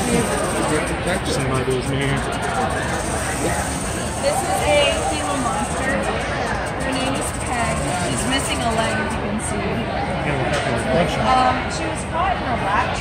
Somebody's man. This is a Gila monster. Her name is Peg. She's missing a leg, if you can see. She was caught in a latch